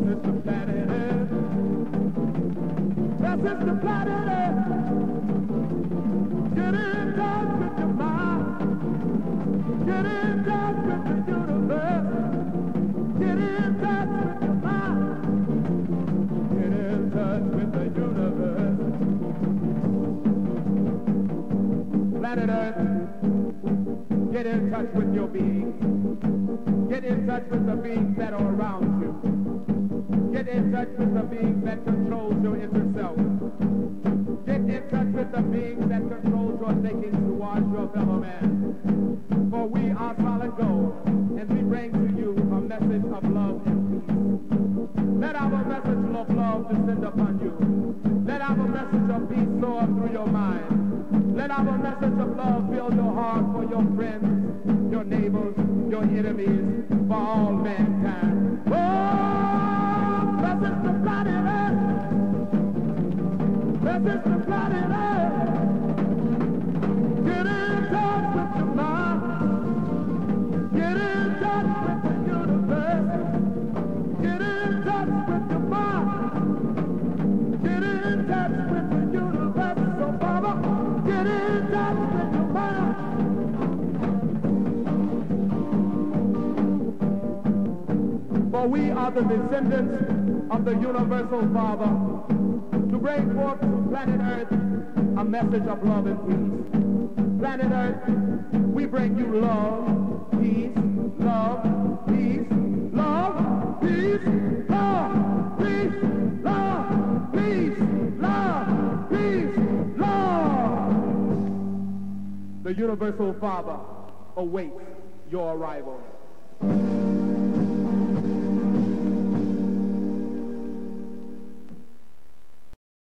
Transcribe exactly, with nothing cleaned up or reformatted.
is the planet Earth. This is the planet Earth. Get in touch with your mind. Get in touch with the universe. Get in touch with your mind. Get in touch with the universe. Planet Earth, get in touch with your beings. Get in touch with the beings that are around you. Get in touch with the beings that control your inner self. Get in touch with the beings that control your thinking towards your fellow man. For we are solid gold, and we bring to you a message of love and peace. Let our message of love descend upon you. Let our message of peace soar through your mind. Let our message of love fill your heart for your friends, your neighbors, your enemies, for all mankind. Oh, this is the planet Earth. This is the planet Earth. Get in touch with your mind. Get in touch with the universe. Get in touch with your mind. Get in touch with the universe. So, Baba, get in touch with your mind. For we are the descendants of the universal Father, to bring forth to planet Earth a message of love and peace. Planet Earth, we bring you love, peace, love, peace, love, peace, love, peace, love, peace, love, peace, love. The universal Father awaits your arrival.